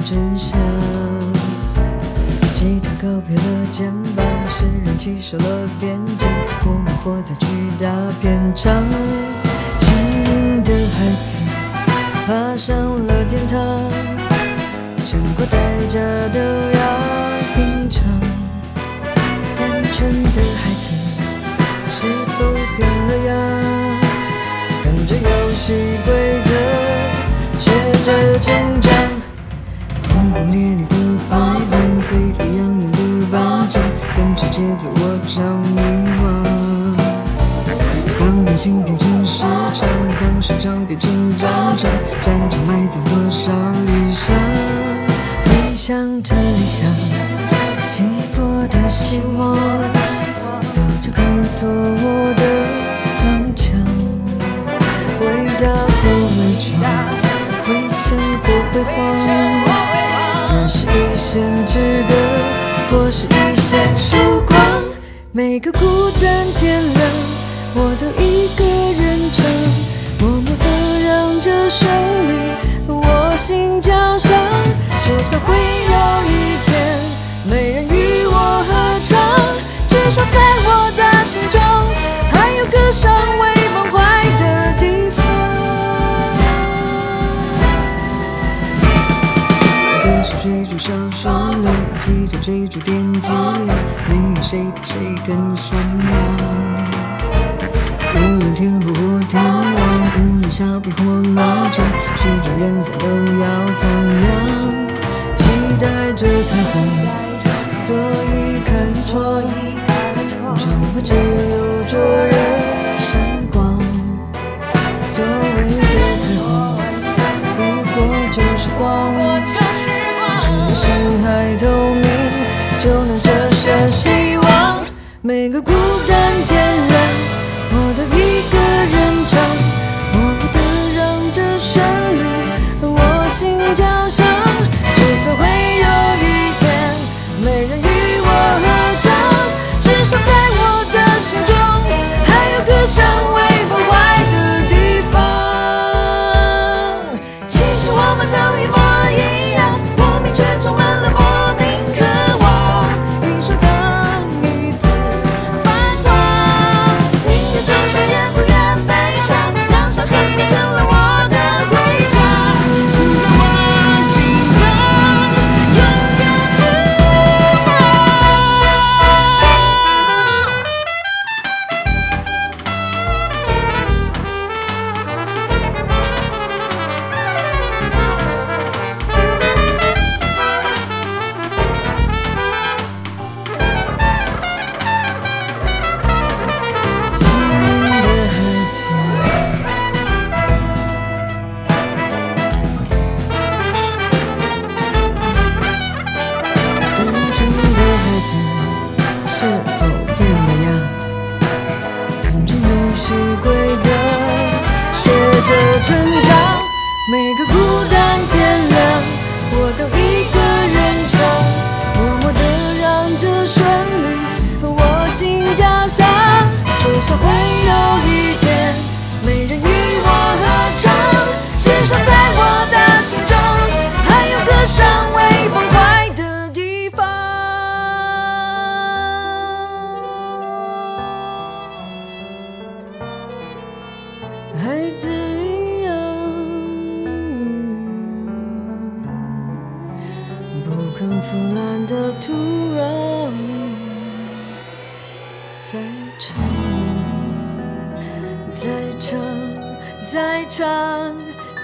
真相。吉他告别了肩膀，诗人弃守了边疆，我们活在巨大片场。幸运的孩子爬上了殿堂，成果代价都要品尝。单纯的孩子是否变了样？跟着游戏规则学着成长。轰轰烈烈的白板，沸沸扬扬的颁奖，跟着节奏我常迷惘。当年芯片成市场，当市场变成战场，战场埋葬多少理想？理想着理想，许多的希望，走着告诉我的方向。伟大或伪装，会强或辉煌，这是一线之隔，或是一线曙光。每个孤单天亮，我都一个人唱，默默地让这旋律和我心交响。就算会有一天没人与我合唱，至少在我的心中还有歌声为梦怀的地方。歌手追逐小说量，记者追逐点击量，没有谁比谁更闪亮。无论天黑或天亮，无论下雨或浪潮，曲终人散都要苍凉。期待着彩虹，所以看窗，窗外只有灼热闪光。所谓的彩虹，不过就是光，只要深海透明，就能折射希望。每个孤单天亮，我都一个人唱，默默地让这旋律和我心交响。就算会有一天没人与我合唱，至少在我的心中还有歌声为梦怀的地方。其实我们都一模一样，莫名却充满了莫名渴望，一首当一次繁华。就像愿不愿悲伤，让伤痕变成了我的徽章，刺在我心脏，永远不成长。每个孤单天亮，我都一个人唱，默默地让这旋律和我心交响。就算会有一天没人与我合唱，至少在我的心中还有歌声为梦怀的地方。孩子不肯腐烂的土壤，再唱，再唱，再唱，